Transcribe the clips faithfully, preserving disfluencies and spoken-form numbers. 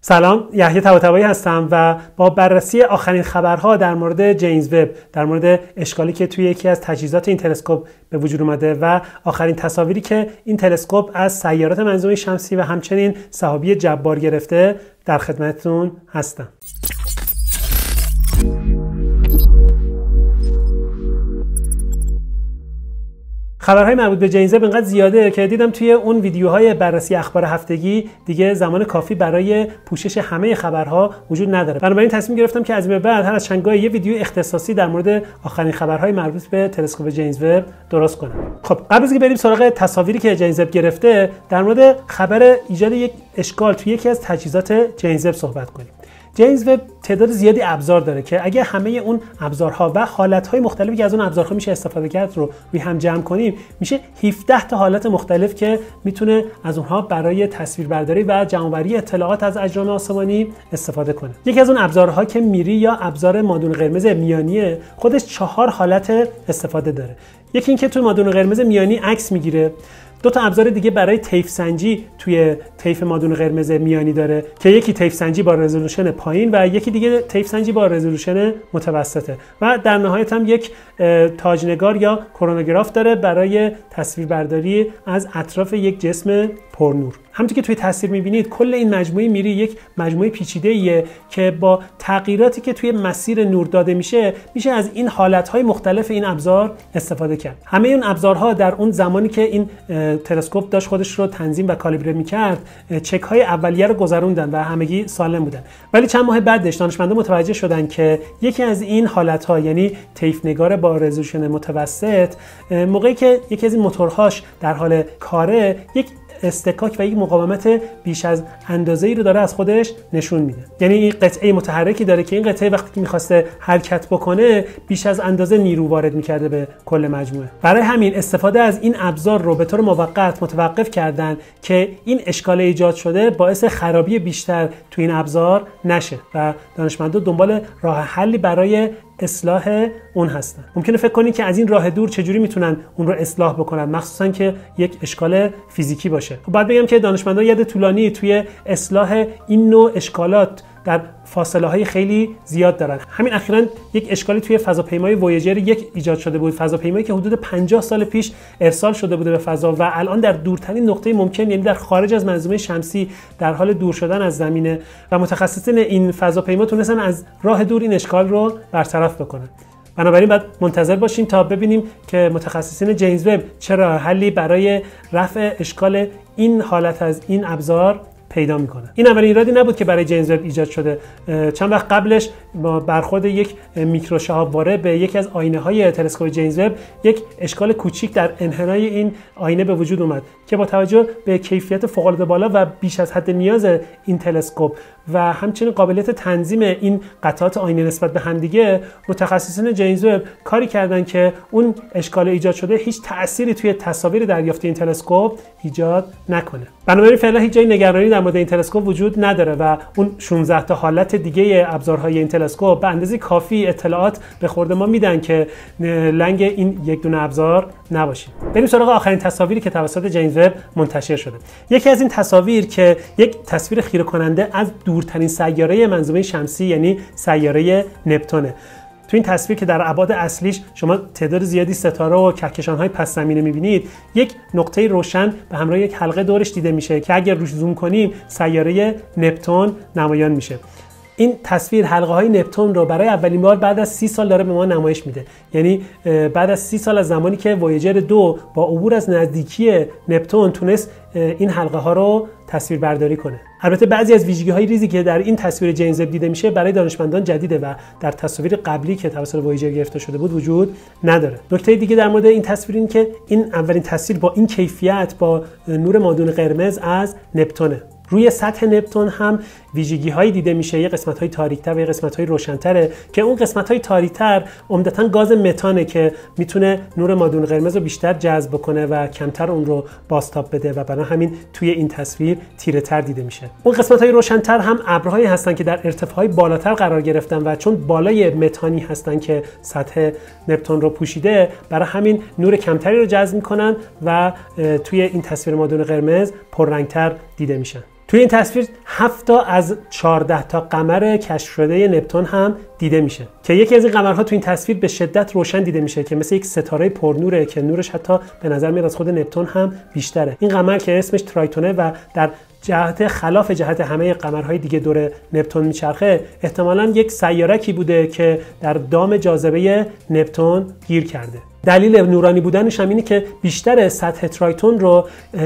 سلام، یحیی طباطبایی هستم و با بررسی آخرین خبرها در مورد جیمز وب، در مورد اشکالی که توی یکی از تجهیزات این تلسکوپ به وجود اومده و آخرین تصاویری که این تلسکوپ از سیارات منظومه شمسی و همچنین سحابی جبار گرفته در خدمتتون هستم. خبرهای مربوط به جیمز وب اینقدر زیاده که دیدم توی اون ویدیوهای بررسی اخبار هفتگی دیگه زمان کافی برای پوشش همه خبرها وجود نداره. بنابراین تصمیم گرفتم که از این به بعد هر از چند گاهی یه ویدیو اختصاصی در مورد آخرین خبرهای مربوط به تلسکوپ جیمز وب درست کنم. خب قبل از اینکه بریم سراغ تصاویری که جیمز وب گرفته، در مورد خبر ایجاد یک اشکال توی یکی از تجهیزات جیمز وب صحبت کنیم. جیمز وب تعداد زیادی ابزار داره که اگه همه اون ابزارها و حالتهای مختلفی که از اون ابزارها میشه استفاده کرد رو روی هم جمع کنیم، میشه هفده تا حالت مختلف که میتونه از اونها برای تصویربرداری و جمع‌آوری اطلاعات از اجرام آسمانی استفاده کنه. یکی از اون ابزارها که میری یا ابزار مادون قرمز میانیه، خودش چهار حالت استفاده داره. یکی اینکه توی مادون قرمز میانی عکس میگیره. دو تا ابزار دیگه برای طیف سنجی توی طیف مادون قرمز میانی داره که یکی طیف سنجی با رزولوشن پایین و یکی دیگه طیف سنجی با رزولوشن متوسطه و در نهایت هم یک تاجنگار یا کرونوگراف داره برای تصویربرداری از اطراف یک جسم پرنور. همونطور که توی تصویر می‌بینید کل این مجموعه میری یک مجموعه پیچیده‌ایه که با تغییراتی که توی مسیر نور داده میشه میشه از این حالت‌های مختلف این ابزار استفاده کرد. همه این ابزارها در اون زمانی که این تلسکوپ داشت خودش رو تنظیم و کالیبره می‌کرد، چک‌های اولیه رو گذروندن و همگی سالم بودن. ولی چند ماه بعدش دانشمندان متوجه شدن که یکی از این حالت‌ها، یعنی طیف نگار با رزولوشن متوسط، موقعی که یکی از این موتورهاش در حال کاره، یک استکاک و یک مقاومت بیش از اندازه‌ای رو داره از خودش نشون میده. یعنی این قطعه متحرکی داره که این قطعه وقتی که می‌خواسته حرکت بکنه بیش از اندازه نیرو وارد می‌کرده به کل مجموعه. برای همین استفاده از این ابزار رو به طور موقت متوقف کردن که این اشکال ایجاد شده باعث خرابی بیشتر تو این ابزار نشه و دانشمندان دنبال راه حلی برای اصلاح اون هستن. ممکنه فکر کنید که از این راه دور چجوری میتونن اون رو اصلاح بکنن، مخصوصا که یک اشکال فیزیکی باشه. خب بعد بگم که دانشمندان یاد طولانی توی اصلاح این نوع اشکالات در فاصله های خیلی زیاد دارن. همین اخیراً یک اشکالی توی فضاپیمای وویجر یک ایجاد شده بود، فضاپیمایی که حدود پنجاه سال پیش ارسال شده بوده به فضا و الان در دورترین نقطه ممکن، یعنی در خارج از منظومه شمسی، در حال دور شدن از زمینه و متخصصین این فضاپیما تونستن از راه دور این اشکال رو برطرف بکنن. بنابراین باید منتظر باشیم تا ببینیم که متخصصین جیمز وب چه راه حلی برای رفع اشکال این حالت از این ابزار پیدا میکنه. این اولین ایرادی نبود که برای جیمز وب ایجاد شده. چند وقت قبلش با برخورد یک میکروشهاب واره به یکی از آینه های تلسکوپ جیمز وب، یک اشکال کوچیک در انحنای این آینه به وجود اومد که با توجه به کیفیت فوق العاده بالا و بیش از حد نیاز این تلسکوپ و همچنین قابلیت تنظیم این قطعات آینه نسبت به همدیگه، متخصصین جیمز وب کاری کردن که اون اشکال ایجاد شده هیچ تأثیری توی تصاویر دریافتی این تلسکوپ ایجاد نکنه. بنابراین فعلا هیچ جای نگرانی در مورد این تلسکوپ وجود نداره و اون شانزده تا حالت دیگه ابزارهای این تلسکوپ به اندازه کافی اطلاعات به خورد ما میدن که لنگ این یک دونه ابزار نباشیم. بریم سراغ آخرین تصاویری که توسط جیمز وب منتشر شده. یکی از این تصاویر که یک تصویر خیره کننده از دورترین سیاره منظومه شمسی، یعنی سیاره نپتونه. تو این تصویر که در ابعاد اصلیش شما تعداد زیادی ستاره و کهکشان‌های پس زمینه می‌بینید، یک نقطه روشن به همراه یک حلقه دورش دیده میشه که اگر روش زوم کنیم سیاره نپتون نمایان میشه. این تصویر حلقه های نپتون رو برای اولین بار بعد از سی سال داره به ما نمایش میده. یعنی بعد از سی سال از زمانی که وویجر دو با عبور از نزدیکی نپتون تونست این حلقه ها رو تصویر برداری کنه. البته بعضی از ویژگی های ریزی که در این تصویر جیمز وب دیده میشه برای دانشمندان جدیده و در تصاویر قبلی که توسط وویجر گرفته شده بود وجود نداره. نکته دیگه در مورد این تصویر این که این اولین تصویر با این کیفیت با نور مادون قرمز از نپتونه. روی سطح نپتون هم ویژگی‌هایی دیده میشه، یه قسمت‌های تاریک‌تر و یه قسمت‌های روشن‌تره که اون قسمت‌های تاریک‌تر عمدتاً گاز متانه که میتونه نور مادون قرمز رو بیشتر جذب کنه و کمتر اون رو بازتاب بده و برای همین توی این تصویر تیره‌تر دیده میشه. اون قسمت‌های روشن‌تر هم ابرهایی هستن که در ارتفاعهای بالاتر قرار گرفتن و چون بالای متانی هستن که سطح نپتون رو پوشیده، برای همین نور کمتری رو جذب می‌کنن و توی این تصویر مادون قرمز پررنگ‌تر دیده میشن. توی این تصویر هفت تا از چهارده تا قمر کشف شده نپتون هم دیده میشه که یکی از این قمرها توی این تصویر به شدت روشن دیده میشه که مثل یک ستاره پرنوره که نورش حتی به نظر میاد از خود نپتون هم بیشتره. این قمر که اسمش ترایتونه و در جهت خلاف جهت همه قمرهای دیگه دور نپتون میچرخه، احتمالاً یک سیارکی بوده که در دام جاذبه نپتون گیر کرده. دلیل نورانی بودنش هم اینه که بیشتر سطح ترایتون رو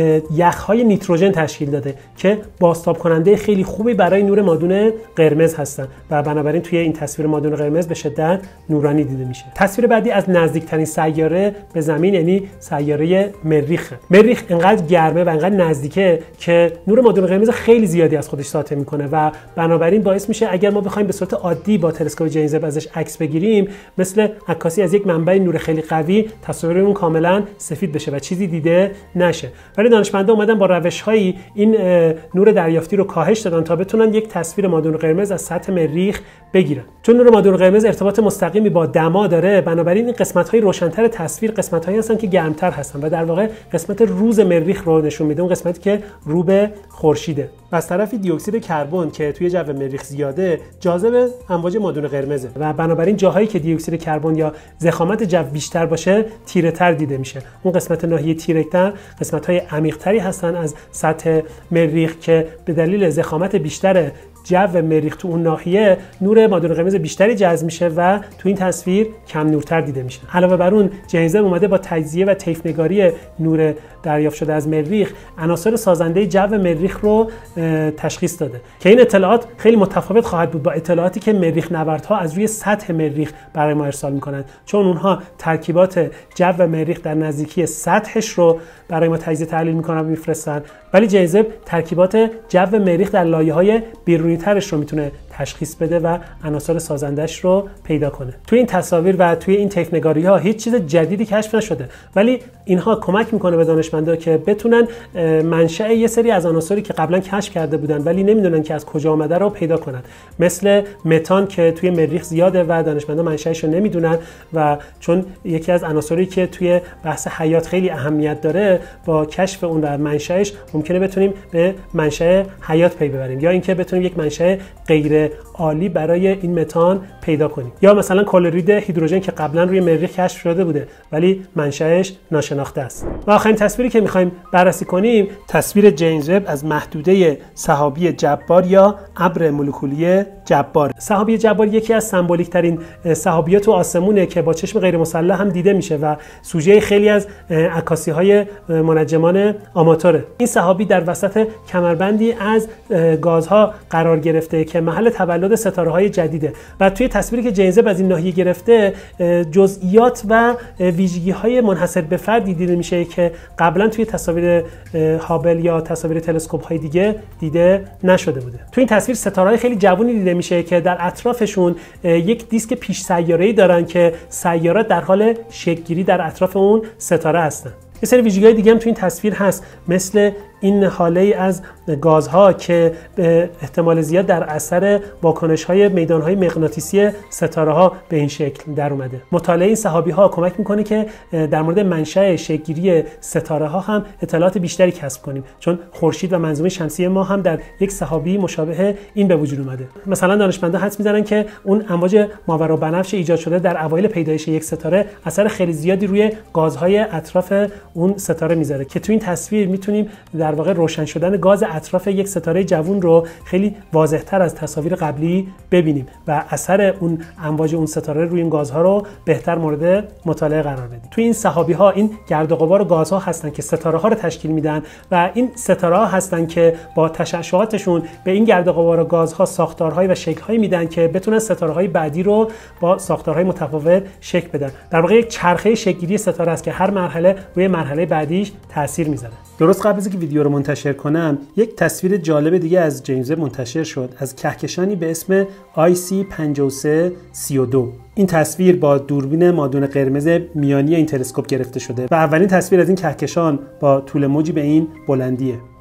یخ‌های نیتروژن تشکیل داده که بازتاب کننده خیلی خوبی برای نور مادون قرمز هستن و بنابراین توی این تصویر مادون قرمز به شدت نورانی دیده میشه. تصویر بعدی از نزدیکترین سیاره به زمین یعنی سیاره مریخ. مریخ انقدر گرمه و انقدر نزدیکه که نور مادون قرمز خیلی زیادی از خودش ساطع میکنه و بنابراین باعث میشه اگر ما بخوایم به صورت عادی با تلسکوپ جیمز وب ازش عکس بگیریم، مثل عکاسی از یک منبع نور خیلی قوی تصویرمون کاملا سفید بشه و چیزی دیده نشه. ولی دانشمندا اومدن با روش‌هایی این نور دریافتی رو کاهش دادن تا بتونن یک تصویر مادون قرمز از سطح مریخ بگیرن. چون نور مادون قرمز ارتباط مستقیمی با دما داره، بنابراین این قسمت‌های روشن‌تر تصویر قسمت‌هایی هستن که گرمتر هستن و در واقع قسمت روز مریخ رو نشون میده، اون قسمتی که رو به خورشیده. و از طرفی دی اکسید کربن که توی جو مریخ زیاده جاذب امواج مادون قرمزه و بنابراین جاهایی که دی اکسید کربن یا ضخامت جو بیشتر باشه تیره‌تر دیده میشه. اون قسمت ناحیه تیره‌تر قسمت‌های عمیق‌تری هستن از سطح مریخ که به دلیل ضخامت بیشتر جو مریخ تو اون ناحیه نور مادون قرمز بیشتری جذب میشه و تو این تصویر کم نورتر دیده میشه. علاوه بر اون جیمز وب اومده با تجزیه و طیف نگاری نور دریافت شده از مریخ عناصر سازنده جو مریخ رو تشخیص داده که این اطلاعات خیلی متفاوت خواهد بود با اطلاعاتی که مریخ نوردها از روی سطح مریخ برای ما ارسال میکنند، چون اونها ترکیبات جو مریخ در نزدیکی سطحش رو برای ما تجزیه تحلیل میکنن و میفرستن، ولی جیمز وب ترکیبات جو مریخ در لایه‌های بیرونی ترش رو میتونه تشخیص بده و عناصر سازندش رو پیدا کنه. توی این تصاویر و توی این طیف نگاری ها هیچ چیز جدیدی کشف نشده، ولی اینها کمک میکنه به دانشمندا که بتونن منشأ یه سری از عناصری که قبلا کشف کرده بودن ولی نمیدونن که از کجا اومده رو پیدا کنن، مثل متان که توی مریخ زیاده و دانشمندا منشأش رو نمیدونن و چون یکی از عناصری که توی بحث حیات خیلی اهمیت داره، با کشف اون و منشأش ممکنه بتونیم به منشأ حیات پی ببریم یا اینکه بتونیم یک منشأ غیر عالی برای این متان پیدا کنیم، یا مثلا کلورید هیدروژن که قبلا روی مریخ کشف شده بوده ولی منشأش ناشناخته است. و آخرین تصویری که می‌خوایم بررسی کنیم تصویر جیمز وب از محدوده سحابی جبار یا ابر مولکولی جبار. سحابی جبار یکی از سمبولیک ترین سحابیات تو آسمونه که با چشم غیر مسلح هم دیده میشه و سوژه خیلی از عکاسی‌های منجمان آماتوره. این سحابی در وسط کمربندی از گازها قرار گرفته که محل تولد ستاره‌های جدیده و توی تصویری که جیمز وب از این ناحیه گرفته جزئیات و ویژگی‌های منحصر به فردی دیده میشه که قبلا توی تصاویر هابل یا تصاویر تلسکوپ‌های دیگه دیده نشده بوده. توی این تصویر ستاره‌های خیلی جوانی دیده میشه که در اطرافشون یک دیسک پیش سیاره‌ای دارن که سیارات در حال شکل‌گیری در اطراف اون ستاره هستن. یه سری ویژگی‌های دیگه هم توی این تصویر هست، مثل این حاله از گازها که به احتمال زیاد در اثر واکنش‌های میدان‌های مغناطیسی ستاره‌ها به این شکل در اومده. مطالعه این سحابی‌ها کمک می‌کنه که در مورد منشأ شکل‌گیری ستاره‌ها هم اطلاعات بیشتری کسب کنیم، چون خورشید و منظومه شمسی ما هم در یک سحابی مشابه این به وجود اومده. مثلا دانشمندان حدس می‌زنن که اون امواج ماورابنفش ایجاد شده در اوایل پیدایش یک ستاره اثر خیلی زیادی روی گازهای اطراف اون ستاره می‌ذاره که تو این تصویر می‌تونیم در واقع روشن شدن گاز اطراف یک ستاره جوون رو خیلی واضح‌تر از تصاویر قبلی ببینیم و اثر اون امواج اون ستاره روی این گازها رو بهتر مورد مطالعه قرار بدیم. توی این سحابی‌ها این گرد و غبار گازها هستن که ستاره‌ها رو تشکیل میدن و این ستاره‌ها هستن که با تشعشعاتشون به این گرد و غبار گازها ساختارهای و شکل‌هایی میدن که بتونن ستاره‌های بعدی رو با ساختارهای متفاوت شکل بدن. در واقع یک چرخه شکل‌گیری ستاره است که هر مرحله روی مرحله بعدیش تاثیر میذاره. درست قبل از اینکه ویدیو رو منتشر کنم یک تصویر جالب دیگه از جیمز وب منتشر شد از کهکشانی به اسم آی سی پنجاه و سه سی و دو. این تصویر با دوربین مادون قرمز میانی این تلسکوپ گرفته شده و اولین تصویر از این کهکشان با طول موجی به این بلندیه.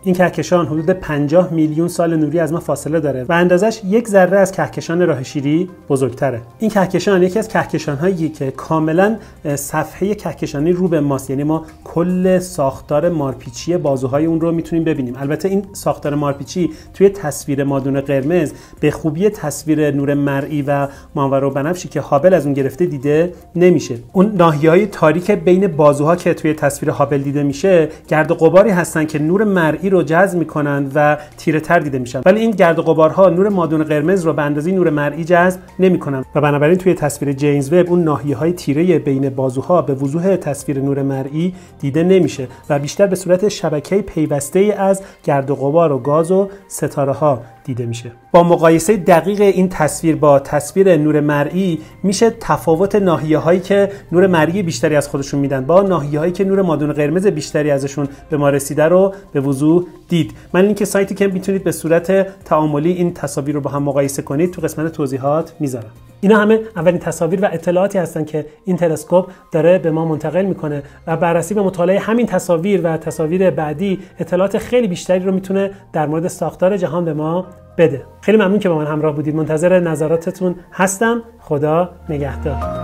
این کهکشان حدود پنجاه میلیون سال نوری از ما فاصله داره و اندازش یک ذره از کهکشان راه شیری بزرگتره. این کهکشان یکی از کهکشان‌هایی که کاملا صفحه کهکشانی رو به ماست، یعنی ما کل ساختار مارپیچی بازوهای اون رو میتونیم ببینیم. البته این ساختار مارپیچی توی تصویر مادون قرمز به خوبی تصویر نور مرئی و ماورا و بنفشی که هابل از اون گرفته دیده نمیشه. اون ناحیه‌های تاریک بین بازوها که توی تصویر هابل دیده میشه گرد و غباری هستن که نور مرئی رو جذب میکنن و تیره تر دیده میشن، ولی این گرد و غبارها نور مادون قرمز رو به اندازه نور مرئی جذب نمیکنن و بنابراین توی تصویر جیمز وب اون ناحیه‌های تیره بین بازوها به وضوح تصویر نور مرئی دیده نمیشه و بیشتر به صورت شبکه‌ای پیوسته از گرد و غبار و گاز و ستاره‌ها دیده میشه. با مقایسه دقیق این تصویر با تصویر نور مرئی میشه تفاوت ناحیه‌هایی که نور مرئی بیشتری از خودشون میدن با ناحیه‌هایی که نور مادون قرمز بیشتری ازشون به ما رسیده رو به وضوح دید. من لینک سایتی که میتونید به صورت تعاملی این تصاویر رو با هم مقایسه کنید تو قسمت توضیحات میذارم. اینا همه اولین تصاویر و اطلاعاتی هستن که این تلسکوپ داره به ما منتقل میکنه و بررسی به مطالعه همین تصاویر و تصاویر بعدی اطلاعات خیلی بیشتری رو میتونه در مورد ساختار جهان به ما بده. خیلی ممنون که با من همراه بودید. منتظر نظراتتون هستم. خدا نگهدار.